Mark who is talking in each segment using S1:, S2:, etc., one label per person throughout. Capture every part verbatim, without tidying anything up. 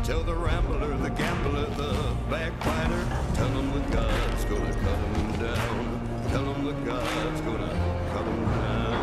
S1: Tell the rambler, the gambler, the backbiter, tell him the God's gonna cut him down. Tell him the God's gonna cut him down.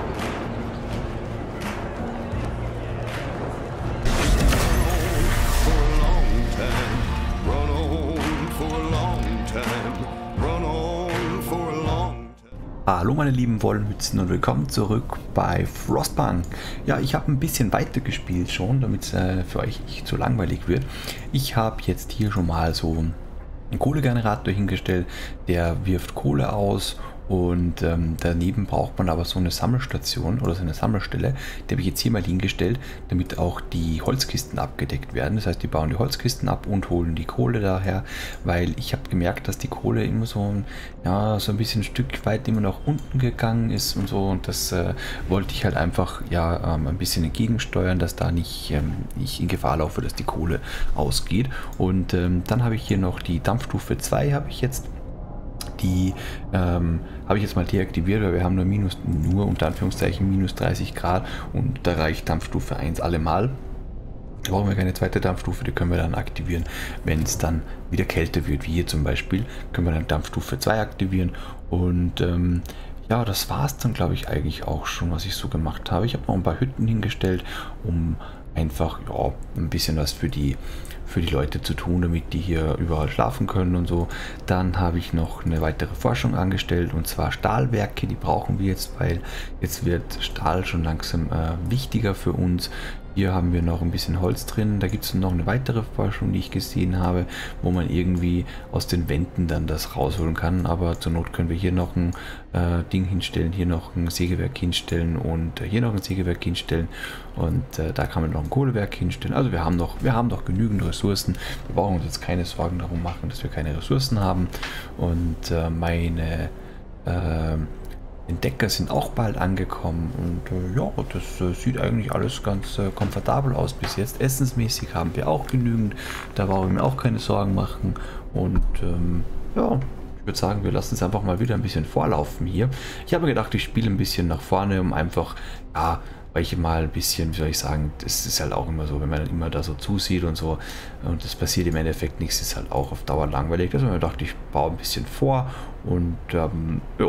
S1: For a long time, run on for a long time, run on for a long time.
S2: Hallo meine lieben Wollmützen und willkommen zurück bei Frostpunk. Ja, ich habe ein bisschen weiter gespielt schon, damit es äh, für euch nicht zu langweilig wird. Ich habe jetzt hier schon mal so einen Kohlegenerator hingestellt, der wirft Kohle aus. Und ähm, daneben braucht man aber so eine Sammelstation oder so eine Sammelstelle. Die habe ich jetzt hier mal hingestellt, damit auch die Holzkisten abgedeckt werden. Das heißt, die bauen die Holzkisten ab und holen die Kohle daher, weil ich habe gemerkt, dass die Kohle immer so ein, ja, so ein bisschen ein Stück weit immer nach unten gegangen ist und so. Und das äh, wollte ich halt einfach ja ähm, ein bisschen entgegensteuern, dass da nicht ähm, ich in Gefahr laufe, dass die Kohle ausgeht. Und ähm, dann habe ich hier noch die Dampfstufe zwei habe ich jetzt. Die ähm, habe ich jetzt mal deaktiviert, weil wir haben nur minus, nur unter Anführungszeichen minus dreißig Grad und da reicht Dampfstufe eins allemal. Da brauchen wir keine zweite Dampfstufe, die können wir dann aktivieren, wenn es dann wieder kälter wird, wie hier zum Beispiel, können wir dann Dampfstufe zwei aktivieren und ähm, ja, das war es dann glaube ich eigentlich auch schon, was ich so gemacht habe. Ich habe noch ein paar Hütten hingestellt, um einfach ja, ein bisschen was für die für die Leute zu tun, damit die hier überall schlafen können und so. Dann habe ich noch eine weitere Forschung angestellt und zwar Stahlwerke, die brauchen wir jetzt, weil jetzt wird Stahl schon langsam äh, wichtiger für uns. Hier haben wir noch ein bisschen Holz drin, da gibt es noch eine weitere Forschung, die ich gesehen habe, wo man irgendwie aus den Wänden dann das rausholen kann, aber zur Not können wir hier noch ein äh, Ding hinstellen, hier noch ein Sägewerk hinstellen und äh, hier noch ein Sägewerk hinstellen und äh, da kann man noch ein Kohlewerk hinstellen. Also wir haben noch, wir haben noch genügend Ressourcen, wir brauchen uns jetzt keine Sorgen darum machen, dass wir keine Ressourcen haben und äh, meine äh, Entdecker sind auch bald angekommen und äh, ja, das äh, sieht eigentlich alles ganz äh, komfortabel aus bis jetzt. Essensmäßig haben wir auch genügend, da brauchen wir mir auch keine Sorgen machen und ähm, ja, ich würde sagen, wir lassen es einfach mal wieder ein bisschen vorlaufen hier. Ich habe gedacht, ich spiele ein bisschen nach vorne, um einfach, ja, weil ich mal ein bisschen, wie soll ich sagen, das ist halt auch immer so, wenn man immer da so zusieht und so und es passiert im Endeffekt nichts, ist halt auch auf Dauer langweilig. Also ich dachte, ich baue ein bisschen vor und ähm, ja.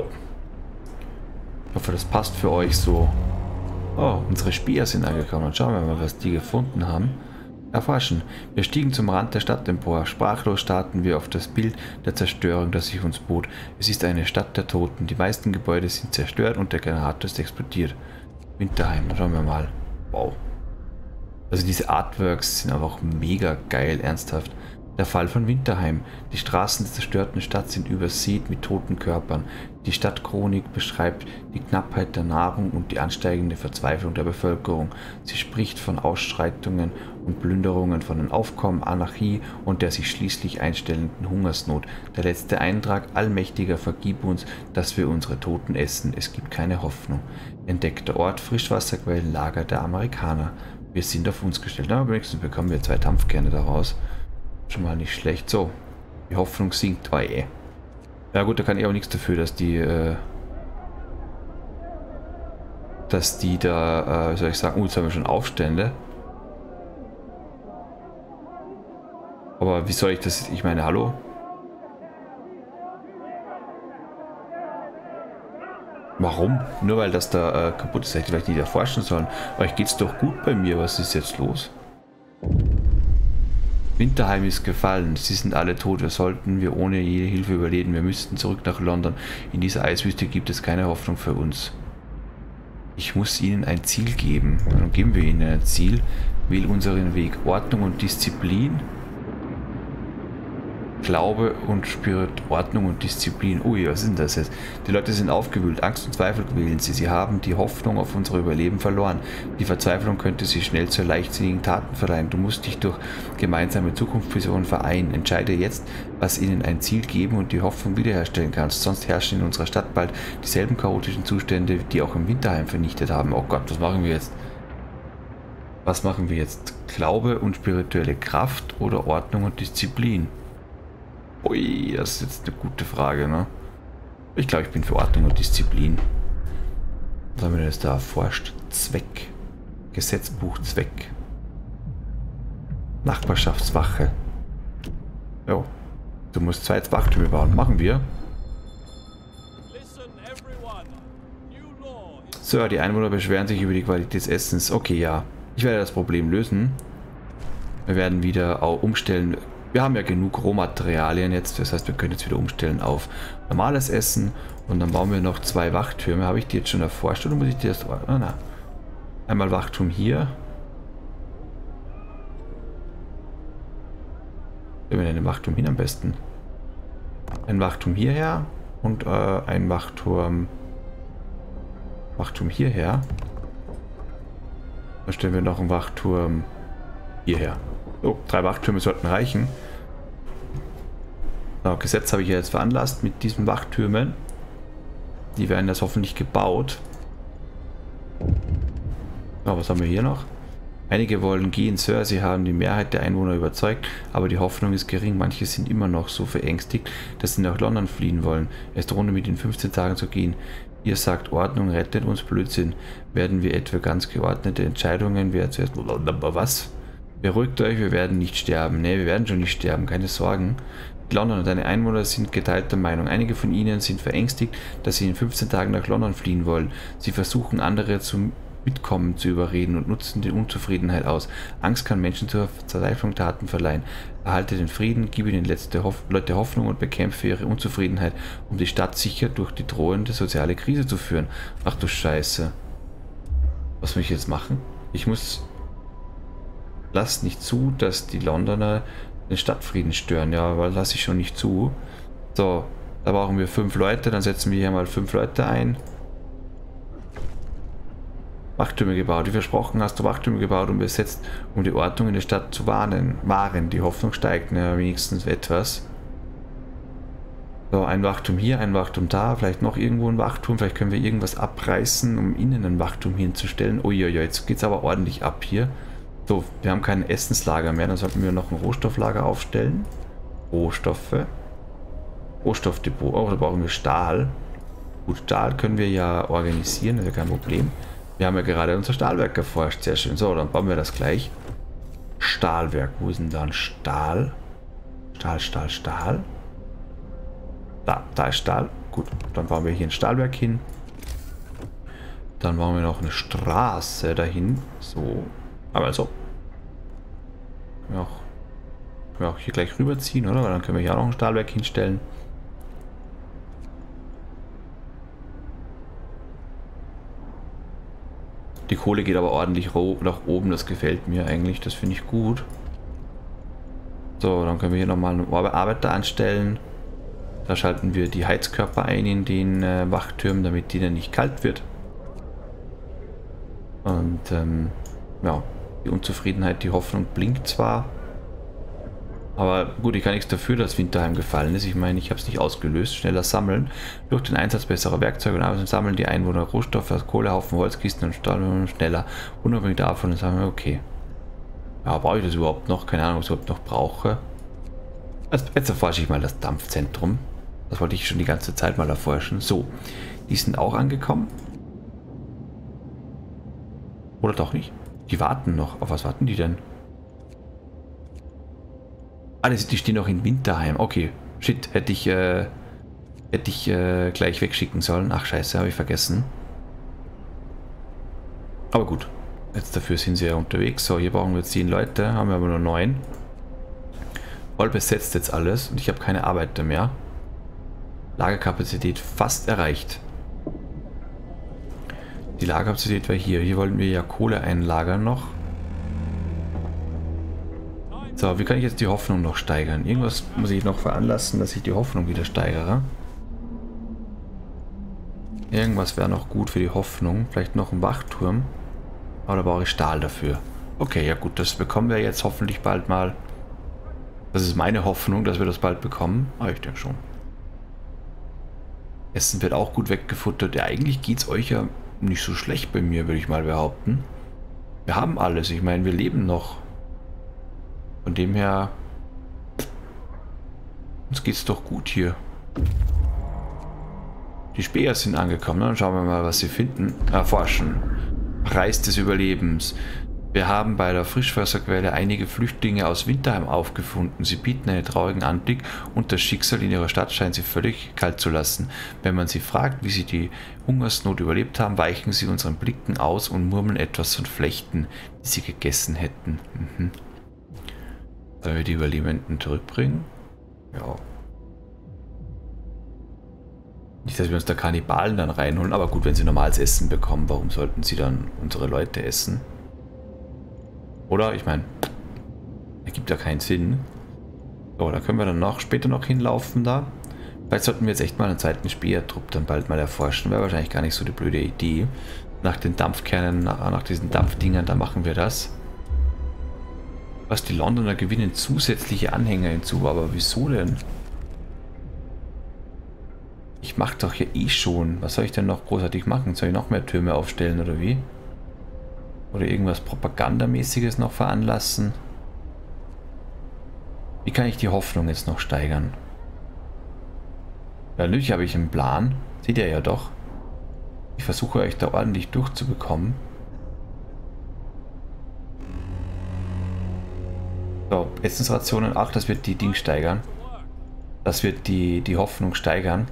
S2: Ich hoffe, das passt für euch so. Oh, unsere Speer sind angekommen. Und schauen wir mal, was die gefunden haben. Erforschen. Wir stiegen zum Rand der Stadt empor. Sprachlos starrten wir auf das Bild der Zerstörung, das sich uns bot. Es ist eine Stadt der Toten. Die meisten Gebäude sind zerstört und der Generator ist explodiert. Winterheim, schauen wir mal. Wow. Also diese Artworks sind einfach mega geil, ernsthaft. Der Fall von Winterheim. Die Straßen der zerstörten Stadt sind übersät mit toten Körpern. Die Stadtchronik beschreibt die Knappheit der Nahrung und die ansteigende Verzweiflung der Bevölkerung. Sie spricht von Ausschreitungen und Plünderungen, von dem Aufkommen Anarchie und der sich schließlich einstellenden Hungersnot. Der letzte Eintrag: Allmächtiger, vergib uns, dass wir unsere Toten essen. Es gibt keine Hoffnung. Entdeckter Ort: Frischwasserquellenlager der Amerikaner. Wir sind auf uns gestellt. Aber wenigstens bekommen wir zwei Dampfkerne daraus. Schon mal nicht schlecht. So, die Hoffnung sinkt. Oh, eh. Ja gut, da kann ich auch nichts dafür, dass die, äh, dass die da, äh, soll ich sagen, oh, jetzt haben wir schon Aufstände. Aber wie soll ich das, ich meine, hallo? Warum? Nur weil das da äh, kaputt ist, hätte ich vielleicht nicht erforschen sollen. Euch geht's doch gut bei mir, was ist jetzt los? Winterheim ist gefallen, sie sind alle tot, wir sollten wir ohne jede Hilfe überleben, wir müssten zurück nach London. In dieser Eiswüste gibt es keine Hoffnung für uns. Ich muss ihnen ein Ziel geben. Dann geben wir ihnen ein Ziel. Wähl unseren Weg. Ordnung und Disziplin. Glaube und Spirit, Ordnung und Disziplin. Ui, was ist denn das jetzt? Die Leute sind aufgewühlt, Angst und Zweifel quälen sie. Sie haben die Hoffnung auf unser Überleben verloren. Die Verzweiflung könnte sie schnell zu leichtsinnigen Taten verleihen. Du musst dich durch gemeinsame Zukunftsvisionen vereinen. Entscheide jetzt, was ihnen ein Ziel geben und die Hoffnung wiederherstellen kannst. Sonst herrschen in unserer Stadt bald dieselben chaotischen Zustände, die auch im Winterheim vernichtet haben. Oh Gott, was machen wir jetzt? Was machen wir jetzt? Glaube und spirituelle Kraft oder Ordnung und Disziplin? Ui, das ist jetzt eine gute Frage, ne? Ich glaube, ich bin für Ordnung und Disziplin. Was haben wir denn jetzt da erforscht? Zweck. Gesetzbuch Zweck. Nachbarschaftswache. Jo. Du musst zwei Wachtürme bauen. Machen wir. So, die Einwohner beschweren sich über die Qualität des Essens. Okay, ja. Ich werde das Problem lösen. Wir werden wieder auch umstellen. Wir haben ja genug Rohmaterialien jetzt. Das heißt, wir können jetzt wieder umstellen auf normales Essen. Und dann bauen wir noch zwei Wachtürme. Habe ich die jetzt schon erforscht oder muss ich die erst... Ah, na. Einmal Wachturm hier. Wir nennen den Wachturm hin am besten. Ein Wachturm hierher und äh, ein Wachturm... Wachturm hierher. Dann stellen wir noch einen Wachturm hierher. So, drei Wachtürme sollten reichen. So, Gesetz habe ich ja jetzt veranlasst mit diesen Wachtürmen. Die werden jetzt hoffentlich gebaut. So, was haben wir hier noch? Einige wollen gehen, Sir. Sie haben die Mehrheit der Einwohner überzeugt, aber die Hoffnung ist gering. Manche sind immer noch so verängstigt, dass sie nach London fliehen wollen. Es droht mit in fünfzehn Tagen zu gehen. Ihr sagt, Ordnung rettet uns, Blödsinn. Werden wir etwa ganz geordnete Entscheidungen? Wer zuerst... Was? Beruhigt euch, wir werden nicht sterben. Ne, wir werden schon nicht sterben, keine Sorgen. London und seine Einwohner sind geteilter Meinung. Einige von ihnen sind verängstigt, dass sie in fünfzehn Tagen nach London fliehen wollen. Sie versuchen, andere zum Mitkommen zu überreden und nutzen die Unzufriedenheit aus. Angst kann Menschen zur Verzweiflung Taten verleihen. Erhalte den Frieden, gib ihnen letzte Hoff Leute Hoffnung und bekämpfe ihre Unzufriedenheit, um die Stadt sicher durch die drohende soziale Krise zu führen. Ach du Scheiße. Was muss ich jetzt machen? Ich muss... Lass nicht zu, dass die Londoner den Stadtfrieden stören. Ja, aber lasse ich schon nicht zu. So, da brauchen wir fünf Leute. Dann setzen wir hier mal fünf Leute ein. Wachtürme gebaut. Wie versprochen hast du Wachtürme gebaut und besetzt, um die Ordnung in der Stadt zu warnen. Wahren. Die Hoffnung steigt. Ja, wenigstens etwas. So, ein Wachturm hier, ein Wachturm da. Vielleicht noch irgendwo ein Wachturm. Vielleicht können wir irgendwas abreißen, um innen einen Wachturm hinzustellen. Uiuiui, jetzt geht es aber ordentlich ab hier. So, wir haben kein Essenslager mehr. Dann sollten wir noch ein Rohstofflager aufstellen. Rohstoffe. Rohstoffdepot. Oh, da brauchen wir Stahl. Gut, Stahl können wir ja organisieren. Das ist ja kein Problem. Wir haben ja gerade unser Stahlwerk erforscht. Sehr schön. So, dann bauen wir das gleich. Stahlwerk. Wo ist denn da ein Stahl? Stahl, Stahl, Stahl. Da, da ist Stahl. Gut, dann bauen wir hier ein Stahlwerk hin. Dann bauen wir noch eine Straße dahin. So. Aber also. Ja, auch, können wir auch hier gleich rüberziehen, oder? Weil dann können wir hier auch noch ein Stahlwerk hinstellen. Die Kohle geht aber ordentlich nach oben, das gefällt mir eigentlich, das finde ich gut. So, dann können wir hier nochmal einen Arbeiter anstellen. Da schalten wir die Heizkörper ein in den äh, Wachtürmen, damit die dann nicht kalt wird. Und ähm, ja, die Unzufriedenheit, die Hoffnung blinkt zwar. Aber gut, ich kann nichts dafür, dass Winterheim gefallen ist. Ich meine, ich habe es nicht ausgelöst. Schneller sammeln. Durch den Einsatz besserer Werkzeuge und Arbeiten sammeln die Einwohner Rohstoffe aus Kohlehaufen, Holzkisten und Stahl schneller. Unabhängig davon sagen wir, okay. Ja, brauche ich das überhaupt noch? Keine Ahnung, ob ich es überhaupt noch brauche. Also jetzt erforsche ich mal das Dampfzentrum. Das wollte ich schon die ganze Zeit mal erforschen. So, die sind auch angekommen. Oder doch nicht? Die warten noch. Auf was warten die denn? Ah, die stehen noch in Winterheim. Okay, shit, hätte ich, äh, hätte ich äh, gleich wegschicken sollen. Ach scheiße, habe ich vergessen. Aber gut, jetzt dafür sind sie ja unterwegs. So, hier brauchen wir zehn Leute, haben wir aber nur neun. Voll besetzt jetzt alles und ich habe keine Arbeiter mehr. Lagerkapazität fast erreicht. Die Lagerkapazität war hier. Hier wollten wir ja Kohle einlagern noch. So, wie kann ich jetzt die Hoffnung noch steigern? Irgendwas muss ich noch veranlassen, dass ich die Hoffnung wieder steigere. Irgendwas wäre noch gut für die Hoffnung. Vielleicht noch ein Wachturm. Aber da brauche ich Stahl dafür. Okay, ja gut, das bekommen wir jetzt hoffentlich bald mal. Das ist meine Hoffnung, dass wir das bald bekommen. Aber ich denke schon. Essen wird auch gut weggefuttert. Ja, eigentlich geht es euch ja nicht so schlecht bei mir, würde ich mal behaupten. Wir haben alles. Ich meine, wir leben noch. Von dem her, uns geht's doch gut hier. Die Späher sind angekommen. Dann schauen wir mal, was sie finden. Erforschen. Preis des Überlebens. Wir haben bei der Frischwasserquelle einige Flüchtlinge aus Winterheim aufgefunden. Sie bieten einen traurigen Anblick und das Schicksal in ihrer Stadt scheint sie völlig kalt zu lassen. Wenn man sie fragt, wie sie die Hungersnot überlebt haben, weichen sie unseren Blicken aus und murmeln etwas von Flechten, die sie gegessen hätten. Mhm. Sollen wir die Überlebenden zurückbringen? Ja. Nicht, dass wir uns da Kannibalen dann reinholen, aber gut, wenn sie normales Essen bekommen, warum sollten sie dann unsere Leute essen? Oder? Ich meine, ergibt ja keinen Sinn. So, da können wir dann noch später noch hinlaufen da. Vielleicht sollten wir jetzt echt mal einen zweiten Speertrupp dann bald mal erforschen. Wäre wahrscheinlich gar nicht so die blöde Idee. Nach den Dampfkernen, nach diesen Dampfdingern, da machen wir das. Was, die Londoner gewinnen zusätzliche Anhänger hinzu, aber wieso denn? Ich mache doch hier eh schon. Was soll ich denn noch großartig machen? Soll ich noch mehr Türme aufstellen oder wie? Oder irgendwas Propagandamäßiges noch veranlassen? Wie kann ich die Hoffnung jetzt noch steigern? Ja, natürlich habe ich einen Plan. Seht ihr ja doch. Ich versuche euch da ordentlich durchzubekommen. So, Essensrationen. Ach, das wird die Ding steigern. Das wird die, die Hoffnung steigern.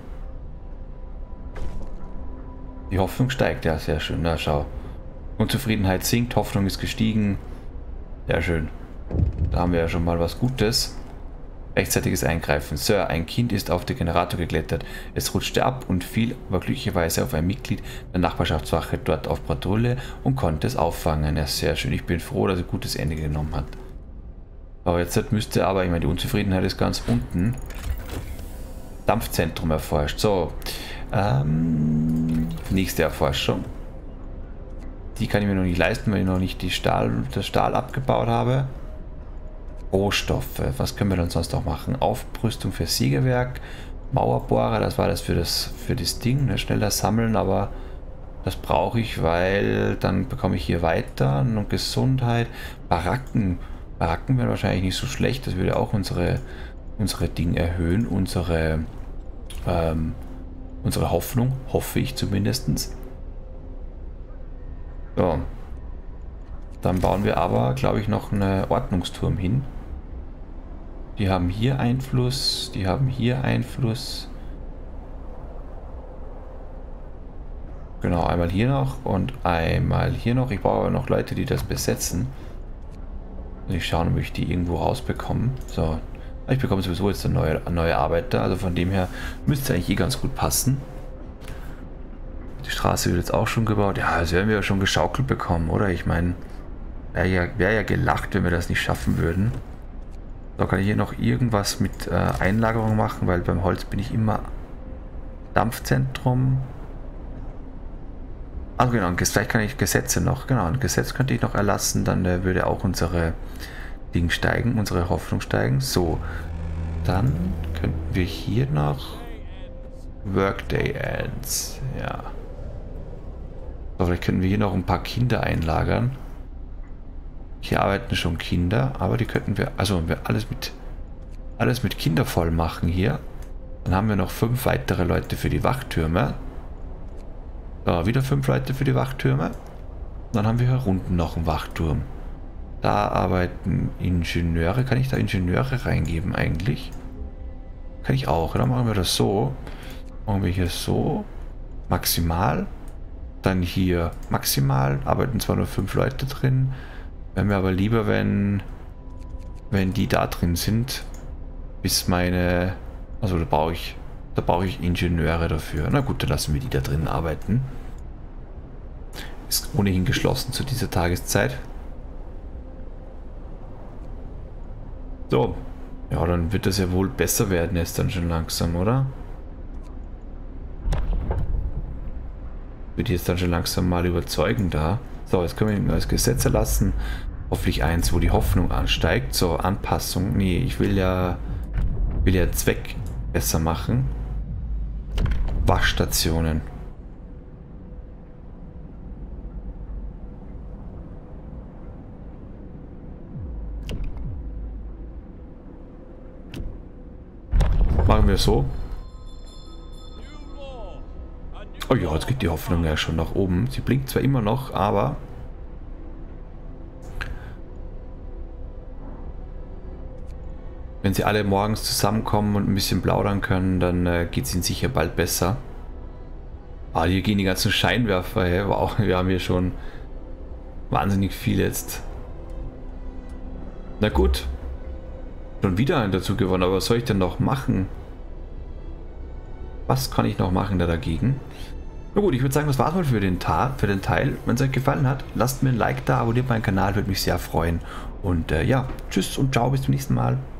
S2: Die Hoffnung steigt, ja, sehr schön. Na, schau. Unzufriedenheit sinkt, Hoffnung ist gestiegen. Sehr schön. Da haben wir ja schon mal was Gutes. Rechtzeitiges Eingreifen. Sir, ein Kind ist auf den Generator geklettert. Es rutschte ab und fiel aber glücklicherweise auf ein Mitglied der Nachbarschaftswache dort auf Patrouille und konnte es auffangen. Ja, sehr schön. Ich bin froh, dass er ein gutes Ende genommen hat. Aber jetzt müsste aber, ich meine, die Unzufriedenheit ist ganz unten. Dampfzentrum erforscht. So. Ähm, nächste Erforschung. Die kann ich mir noch nicht leisten, weil ich noch nicht die Stahl, das Stahl abgebaut habe. Rohstoffe. Was können wir dann sonst noch machen? Aufrüstung für Sägewerk. Mauerbohrer, das war das für das, für das Ding. Ne? Schneller sammeln, aber das brauche ich, weil dann bekomme ich hier weiter. Und Gesundheit. Baracken. Baracken wären wahrscheinlich nicht so schlecht. Das würde auch unsere, unsere Dinge erhöhen. Unsere, ähm, unsere Hoffnung. Hoffe ich zumindest. So. Dann bauen wir aber, glaube ich, noch einen Ordnungsturm hin. Die haben hier Einfluss, die haben hier Einfluss. Genau, einmal hier noch und einmal hier noch. Ich brauche aber noch Leute, die das besetzen. Und ich schaue, ob ich die irgendwo rausbekomme. So, ich bekomme sowieso jetzt eine neue, eine neue Arbeiter, also von dem her müsste es eigentlich eh ganz gut passen. Die Straße wird jetzt auch schon gebaut. Ja, das werden wir ja schon geschaukelt bekommen, oder? Ich meine, wäre ja, wär ja gelacht, wenn wir das nicht schaffen würden. Da kann ich hier noch irgendwas mit äh, Einlagerung machen, weil beim Holz bin ich immer Dampfzentrum. Also genau, vielleicht kann ich Gesetze noch, genau, ein Gesetz könnte ich noch erlassen, dann äh, würde auch unsere Ding steigen, unsere Hoffnung steigen. So, dann könnten wir hier noch Workday Ads, ja. So, vielleicht können wir hier noch ein paar Kinder einlagern. Hier arbeiten schon Kinder, aber die könnten wir, also wenn wir alles mit alles mit Kinder voll machen hier, dann haben wir noch fünf weitere Leute für die Wachtürme. So, wieder fünf Leute für die Wachtürme. Dann haben wir hier unten noch einen Wachturm. Da arbeiten Ingenieure. Kann ich da Ingenieure reingeben eigentlich? Kann ich auch. Dann machen wir das so. Machen wir hier so. Maximal. Dann hier maximal. Arbeiten zwar nur fünf Leute drin. Wäre mir aber lieber, wenn, wenn die da drin sind, bis meine, also da brauche ich, da brauche ich Ingenieure dafür. Na gut, dann lassen wir die da drin arbeiten. Ist ohnehin geschlossen zu dieser Tageszeit. So, ja, dann wird das ja wohl besser werden jetzt dann schon langsam, oder? Wird jetzt dann schon langsam mal überzeugen da. So, jetzt können wir ein neues Gesetz erlassen. Hoffentlich eins, wo die Hoffnung ansteigt. So, Anpassung. Nee, ich will ja, will ja Zweck besser machen. Waschstationen. Machen wir so. Oh ja, jetzt geht die Hoffnung ja schon nach oben. Sie blinkt zwar immer noch, aber Wenn sie alle morgens zusammenkommen und ein bisschen plaudern können, dann äh, geht es ihnen sicher bald besser. Ah, hier gehen die ganzen Scheinwerfer, hey? Wow, wir haben hier schon wahnsinnig viel jetzt. Na gut. Schon wieder einen dazu gewonnen, aber was soll ich denn noch machen? Was kann ich noch machen da dagegen? Na gut, ich würde sagen, das war's mal für den, Ta für den Teil. Wenn es euch gefallen hat, lasst mir ein Like da, abonniert meinen Kanal, würde mich sehr freuen. Und äh, ja, tschüss und ciao, bis zum nächsten Mal.